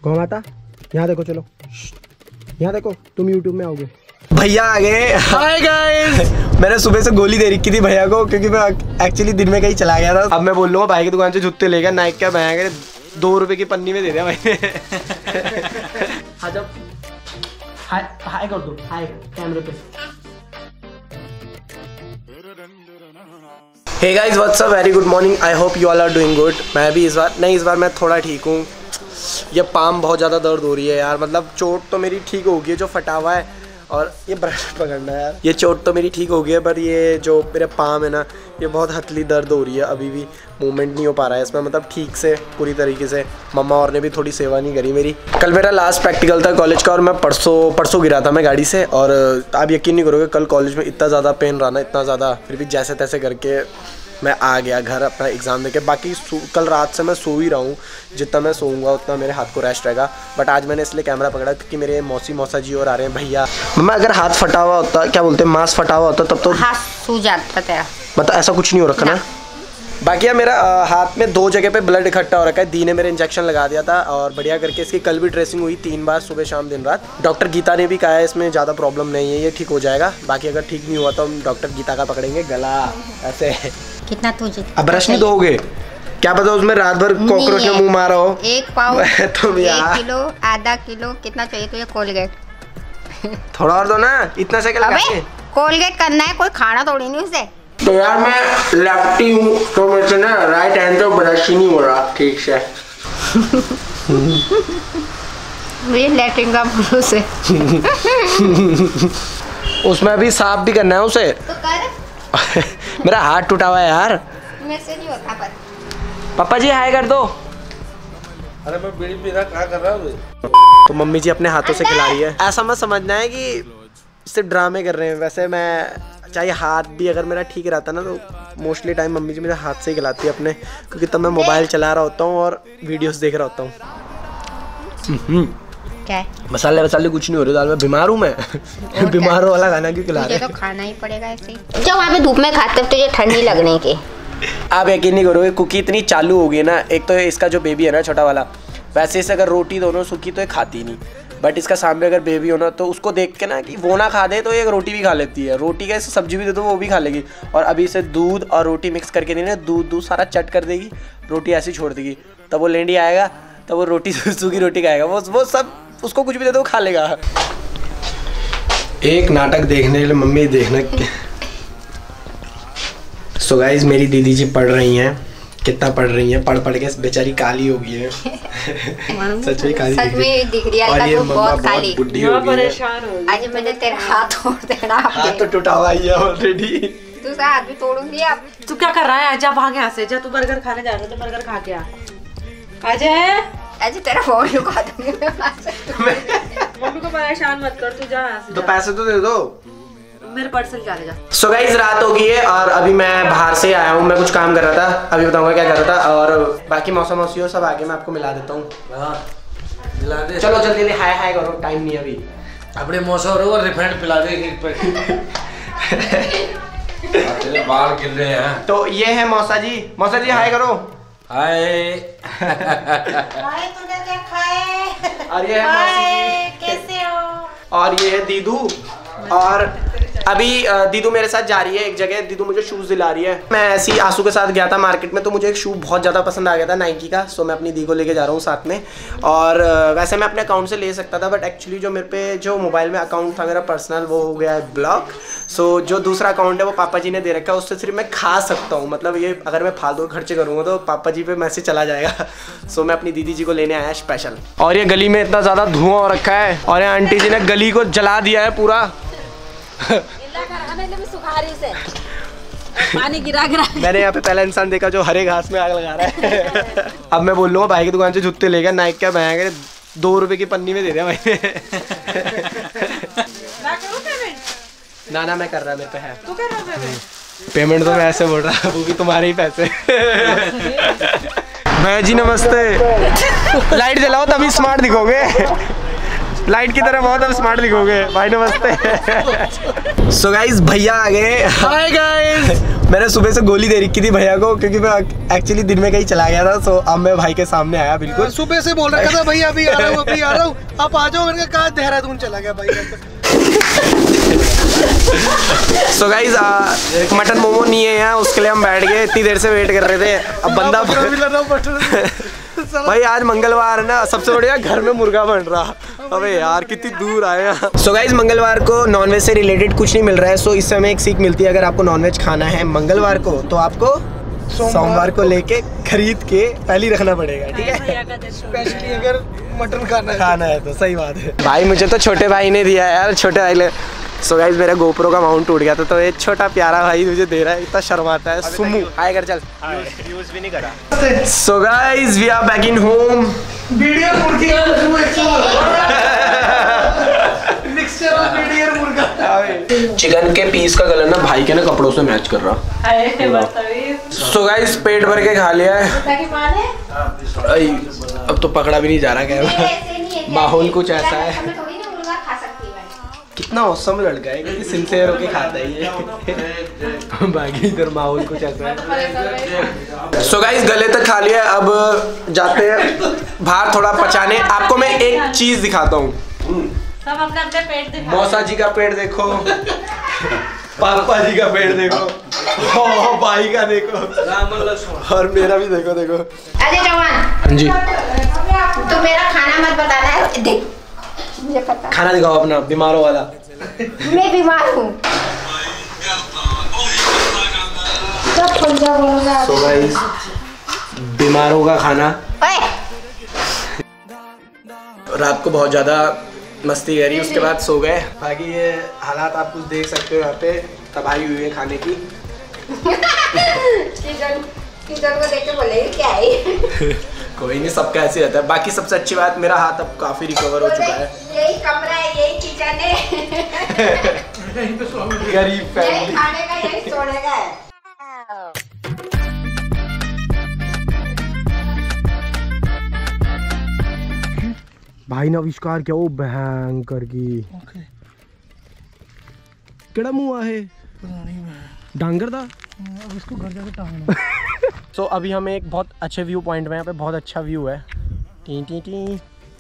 माता यहाँ देखो, चलो यहाँ देखो, तुम यूट्यूब में आओगे। भैया आ गए। Hi guys. मैंने सुबह से गोली दे रखी थी भैया को, क्योंकि मैं एक्चुअली दिन में कहीं चला गया था। अब मैं बोल लूँगा भाई की दुकान से जूते ले गया, नाइक का भैया 2 रुपए की पन्नी में दे दिया भाई ने। हाय कर दो, हाय कैमरे पे। Hey guys, what's up, very good morning, I hope you all are doing good. मैं भी इस बार मैं थोड़ा ठीक हूँ। ये पाम बहुत ज़्यादा दर्द हो रही है यार, मतलब चोट तो मेरी ठीक हो गई है जो फटा हुआ है, और ये ब्रश पकड़ना है यार। ये चोट तो मेरी ठीक हो गई है, पर ये जो मेरे पाम है ना, ये बहुत हथली दर्द हो रही है। अभी भी मूवमेंट नहीं हो पा रहा है इसमें, मतलब ठीक से पूरी तरीके से। मम्मा और ने भी थोड़ी सेवा नहीं करी मेरी। कल मेरा लास्ट प्रैक्टिकल था कॉलेज का, और मैं परसों गिरा था मैं गाड़ी से। और आप यकीन नहीं करोगे, कल कॉलेज में इतना ज़्यादा पेन रहा ना, इतना ज़्यादा, फिर भी जैसे तैसे करके मैं आ गया घर अपना एग्ज़ाम देके। बाकी कल रात से मैं सो ही रहा हूँ, जितना मैं सोऊंगा उतना मेरे हाथ को रेस्ट रहेगा। बट आज मैंने इसलिए कैमरा पकड़ा क्योंकि मेरे मौसा जी और आ रहे हैं भैया। मम्मा अगर हाथ फटा हुआ होता, क्या बोलते हैं, मांस फटा हुआ होता, तब तो हाथ सूज जाता तेरा, मतलब ऐसा कुछ नहीं हो रखा ना। बाकी यार मेरा हाथ में 2 जगह पे ब्लड इकट्ठा हो रखा है। दी ने मेरे इंजेक्शन लगा दिया था और बढ़िया करके इसकी कल भी ड्रेसिंग हुई 3 बार, सुबह शाम दिन रात। डॉक्टर गीता ने भी कहा है इसमें ज़्यादा प्रॉब्लम नहीं है, ये ठीक हो जाएगा। बाकी अगर ठीक नहीं हुआ तो हम डॉक्टर गीता का पकड़ेंगे गला ऐसे। कितना तुझे अब ब्रश नहीं दोगे क्या पता उसमें रात भर कॉकरोच ने मुंह मारा हो। 1 पाव तुम 1 किलो आधा किलो कितना चाहिए तुझे कोलगेट? थोड़ा और दो ना, इतना से क्या लगा के कोलगेट करना है, कोई खाना थोड़ी नहीं उसे। तो यार मैं लेफ्टी हूँ तो मेरे से ना राइट हैंड तो ब्रश ही नहीं हो रहा ठीक से। ये लेटरिन का ब्रश है। उसमें अभी साफ भी करना है उसे। तो कर। मेरा हाथ टूटा हुआ है यार। मेरे से नहीं होता पर। पापा जी हाय कर दो। अरे मैं बीड़ी पी रहा, क्या कर रहा हूँ? तो मम्मी जी अपने हाथों से खिला रही है। ऐसा मत समझना है कि सिर्फ ड्रामे कर रहे हैं। वैसे मैं चाहे हाथ भी अगर मेरा ठीक रहता ना, तो मोस्टली टाइम मम्मी जी मेरे हाथ से ही खिलाती है अपने, क्योंकि तब मैं मोबाइल चला रहा होता हूँ और वीडियोस देख रहा होता हूँ। क्या है? मसाले वसाले कुछ नहीं हो रहे दाल में। बीमार हूँ मैं। बीमारों वाला खाना क्यों खिला रहे? तो खाना ही पड़ेगा ऐसे ही। जब वहाँ पे धूप में खाते हो तुझे ठंडी लगने की। आप यकीन नहीं करोगे, कुकी इतनी चालू हो गई ना। एक तो इसका जो बेबी है ना छोटा वाला, वैसे इसे अगर रोटी दोनों सूखी तो ये खाती नहीं, बट इसका सामने अगर बेबी हो ना तो उसको देख के ना कि वो ना खा दे तो ये रोटी भी खा लेती है। रोटी का इसे सब्जी भी दे दो वो भी खा लेगी। और अभी इसे दूध और रोटी मिक्स करके देना, दूध सारा चट कर देगी, रोटी ऐसी छोड़ देगी। तब वो लेंडी आएगा, तब वो रोटी सूखी रोटी खाएगा। वो सब उसको कुछ भी दे दो खा लेगा। एक नाटक देखने के लिए मम्मी देखना। सो गाइस, मेरी दीदी जी पढ़ रही हैं। कितना पढ़ रही हैं, पढ़ के बेचारी काली हो गई है। सच में काली दिख रही है। और ये मम्मा बहुत बुढ़ी हो गई है। आज मैंने तेरा हाथ तोड़ देना। हाथ तो टूटा हुआ ही है ऑलरेडी। तू उसका हाथ भी तोड़ूंगी अब। तू क्या कर रहा है? जा भाग यहाँ से, जा तू बर्गर खाने जा रहा है तो बर्गर खा के आ। आज तेरा फोन लुका दूंगी मैं। मम्मी को परेशान मत कर, तू जा यहाँ से। तो पैसे तो दे दो। मेरे पर्सल जा ले जा। सो गाइस, रात हो गई है और अभी मैं बाहर से आया हूँ। मैं कुछ काम कर रहा था, अभी बताऊंगा क्या कर रहा था। और बाकी मौसम हो सब आगे मैं आपको मिला देता हूँ। मिला दे। चलो जल्दी हाय हाय करो, टाइम नहीं अभी। अपने मौसा और रिफाइंड पिला दे एक पे। तेरे बाल गिर रहे हैं। तो ये है मौसा जी हाय करो। हाय। हाय, तूने क्या खाए? और ये है मौसी जी, कैसे हो? और ये है दीदू। और अभी दीदू मेरे साथ जा रही है एक जगह। दीदू मुझे शूज़ दिला रही है। मैं ऐसे ही आंसू के साथ गया था मार्केट में, तो मुझे एक शू बहुत ज़्यादा पसंद आ गया था नाइकी का। सो मैं अपनी दी को लेके जा रहा हूँ साथ में। और वैसे मैं अपने अकाउंट से ले सकता था, बट एक्चुअली जो मेरे पे जो मोबाइल में अकाउंट था मेरा पर्सनल, वो हो गया है ब्लॉक। सो जो दूसरा अकाउंट है वो पापा जी ने दे रखा है, उससे सिर्फ मैं खा सकता हूँ। मतलब ये अगर मैं फालतू खर्चे करूँगा तो पापा जी पे मैसेज चला जाएगा। सो मैं अपनी दीदी जी को लेने आया स्पेशल। और ये गली में इतना ज़्यादा धुआं हो रखा है, और ये आंटी जी ने गली को जला दिया है पूरा। से पानी गिरा मैंने यहाँ पे पहला इंसान देखा जो हरे घास में आग लगा रहा है। अब मैं बोल लूँगा भाई की दुकान से जूते ले गया, नाइक का भैया 2 रुपए की पन्नी में दे दिया भाई ने। ना मैं कर रहा, मेरे पे है। तू कर रहा है पेमेंट तो मैं ऐसे बोल रहा, वो भी तुम्हारे ही पैसे। भैया जी नमस्ते। लाइट जलाओ तभी स्मार्ट दिखोगे। लाइट की तरह बहुत अब स्मार्ट दिखोगे भाई। नमस्ते। सो गाइस भैया आ गए। Hi guys. मैंने सुबह से गोली दे रखी थी भैया को क्योंकि मैं एक्चुअली दिन में कहीं चला गया था। सो अब मैं भाई के सामने आया। बिल्कुल सुबह से बोल रहा था भैया अभी आ रहा हूँ अभी आ रहा हूँ, आप आ जाओ। मैंने कहा देहरादून चला गया भाई। सो गाइस मटन मोमो नहीं है यहाँ, उसके लिए हम बैठ गए। इतनी देर से वेट कर रहे थे। अब बंदा भाई आज मंगलवार है ना, सबसे बढ़िया घर में मुर्गा बन रहा। अबे यार कितनी दूर आए हैं। सो गाइस मंगलवार को नॉनवेज से रिलेटेड कुछ नहीं मिल रहा है। सो इससे हमें एक सीख मिलती है, अगर आपको नॉनवेज खाना है मंगलवार को तो आपको सोमवार को लेके खरीद के पहले रखना पड़ेगा, ठीक है। स्पेशली अगर मटन खाना है तो सही बात है भाई। मुझे तो छोटे भाई ने दिया यार, छोटे भाई ने। सो गाइस मेरा गोप्रो का माउंट टूट गया था तो ये छोटा प्यारा भाई मुझे दे रहा है। इतना शर्माता है। सुमू आए कर चल। यूज भी नहीं करा। So guys we are back in home. Video chicken के पीस का कलर ना भाई के ना कपड़ों से मैच कर रहा। सो गाइस पेट भर के खा लिया है। अब तो पकड़ा भी नहीं जा रहा कैमरा। माहौल कुछ ऐसा है। कितना औसम लड़का है कि सिंसियर होके खाता है ये। बाकी इधर माहौल कुछ ऐसा है। सो गाइस गले तक खा लिया। अब जाते हैं बाहर थोड़ा पचाने। आपको मैं एक चीज दिखाता हूँ। सब अपने अपने पेट दिखा। मौसा जी का पेट देखो, पापा जी का पेट देखो, भाई का देखो, और मेरा भी देखो। अरे जवान। हाँ जी। तो मेरा खाना मत बताना है। देख मुझे पता। खाना दिखाओ अपना बीमारों वाला। मैं बीमार हूँ। So guys, बीमारों का खाना। रात को बहुत ज्यादा मस्ती करी, उसके बाद सो गए। बाकी ये हालात आप कुछ देख सकते हो। यहाँ पे तबाही हुई है खाने की। किचन को देख के बोले क्या है। कोई नहीं, सबका ऐसे रहता है। बाकी सबसे अच्छी बात मेरा हाथ अब काफी रिकवर हो चुका है। यही कमरा है, यही किचन है। गरीब फैमिली। खाने का यही सोने का है। भाई ने आविष्कार किया वो भयंकर की केड़ा मुँह है डांगर था। अब इसको घर जाके टांगना। तो अभी हम एक बहुत अच्छे व्यू पॉइंट में, यहाँ पे बहुत अच्छा व्यू है। टी टी टी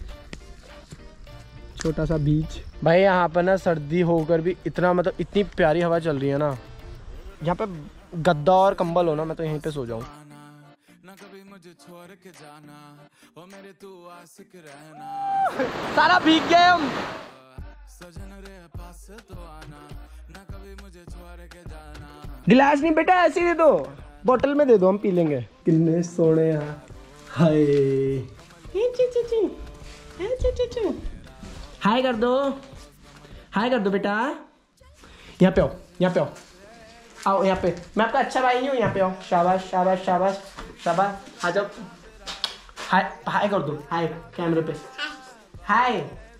छोटा सा बीच। भाई यहाँ पर ना सर्दी होकर भी इतना मतलब इतनी प्यारी हवा चल रही है ना। यहाँ पे गद्दा और कंबल हो ना, मैं तो यहीं पे सो जाऊँ। सारा भीग गए हम। गिलास नहीं बेटा, ऐसे ही दे दो, बोतल में दे दो, हम पी लेंगे। कितने सोने यहाँ। हाय हाय कर दो, हाय कर दो बेटा। यहाँ पे आओ, यहाँ पे आओ, आओ यहाँ पे। मैं आपका अच्छा भाई हूँ, यहाँ पे आओ। शाबाश शाबाश शाबाश शाबाश। आ जाओ। हाय हाय कर दो, हाय कैमरे पे हाय।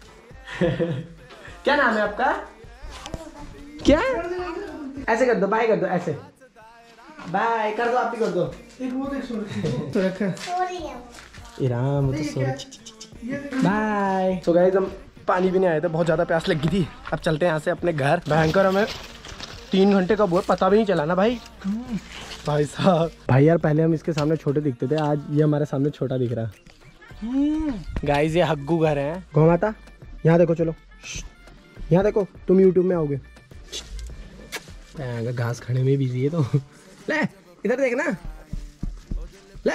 क्या नाम है आपका? क्या? ऐसे कर दो, बाय कर दो, ऐसे बाय कर दो। आप भी कर दो। तो रखा इराम तो बाय। सो गाइस हम पानी भी नहीं आए थे, बहुत ज़्यादा प्यास लगी थी। अब चलते हैं यहाँ से अपने घर। भयंकर हमें 3 घंटे कब हुआ पता भी नहीं चला ना भाई। भाई साहब, भाई यार पहले हम इसके सामने छोटे दिखते थे, आज ये हमारे सामने छोटा दिख रहा है। गाइस ये हग्गू घर है। गौ माता यहाँ देखो, चलो यहाँ देखो, तुम यूट्यूब में आओगे। घास खाने में बिजी है तो ले इधर देखना ले।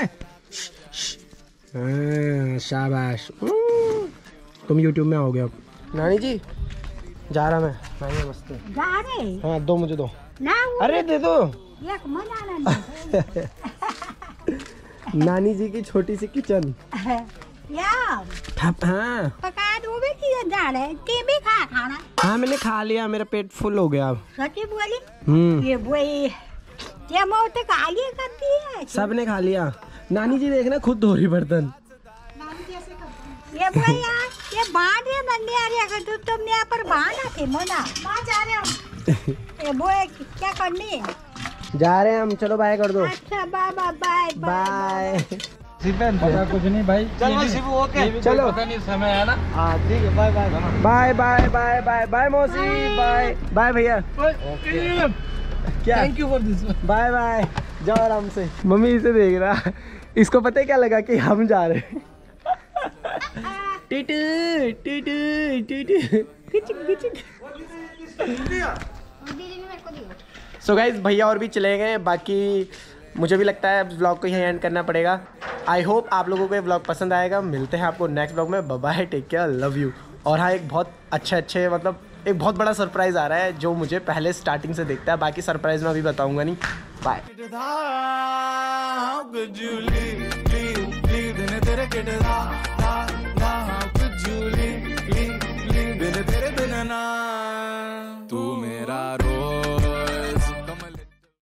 शाबाश, तुम यूट्यूब में आओगे अब। नानी जी जा रहा मैं। नानी नमस्ते। जा रहे? हाँ दो, मुझे दो ना। अरे दे दो। एक मजा नानी जी की छोटी सी किचन। यार हाँ पका दो भी जा रहे के भी खाना। हाँ मैंने खा लिया, मेरा पेट फुल हो गया अब। सच्ची बोली? ये मौत खा लिया करती है। सबने खा लिया। नानी जी देखना खुद धो रही बर्तन। ये यार ये बांध रहे नन्हे आ रही। अगर तुमने यहाँ पर बांधा थे मोना वहाँ जा रहे हम। ये बोए क्या करनी है? जा रहे हैं हम, चलो बाय कर दो। अच्छा बाय बाय बाय बाय। कुछ नहीं भाई। चलो शिबू ओके। चलो पता नहीं समय है ना। हाँ ठीक है, bye bye bye bye bye bye bye मौसी, बाय बाय भैया। क्या thank you for this. Bye bye, जाओ आराम से। मम्मी इसे देख रहा, इसको पता है क्या लगा कि हम जा रहे हैं। टीटू टीटू टीटू किचिक किचिक। सो गाइस भैया और भी चले गए, बाकी मुझे भी लगता है व्लॉग को यहीं एंड करना पड़ेगा। आई होप आप लोगों को ये व्लॉग पसंद आएगा। मिलते हैं आपको नेक्स्ट व्लॉग में। Bye bye, take care, love you. और हाँ, एक बहुत अच्छे मतलब एक बहुत बड़ा सरप्राइज़ आ रहा है जो मुझे पहले स्टार्टिंग से देखता है, बाकी सरप्राइज़ मैं अभी बताऊंगा नहीं। बाय।